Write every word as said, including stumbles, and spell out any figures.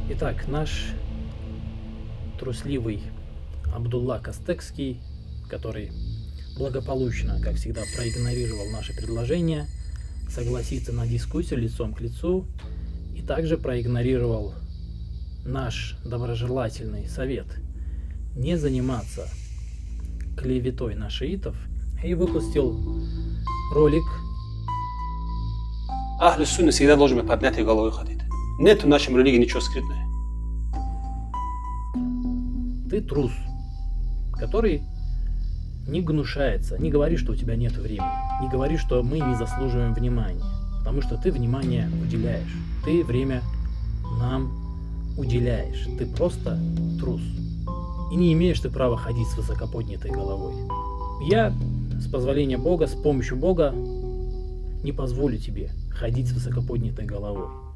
Итак, наш трусливый Абдулла Костекский, который благополучно, как всегда, проигнорировал наше предложение согласиться на дискуссию лицом к лицу и также проигнорировал наш доброжелательный совет не заниматься клеветой на шиитов и выпустил ролик. Ахлю сунна всегда должен быть поднятой головой ходить. Нет в нашем религии ничего скрытного. Ты трус, который не гнушается, не говори, что у тебя нет времени, не говори, что мы не заслуживаем внимания, потому что ты внимание уделяешь, ты время нам уделяешь, ты просто трус. И не имеешь ты права ходить с высокоподнятой головой. Я, с позволения Бога, с помощью Бога, не позволю тебе ходить с высокоподнятой головой.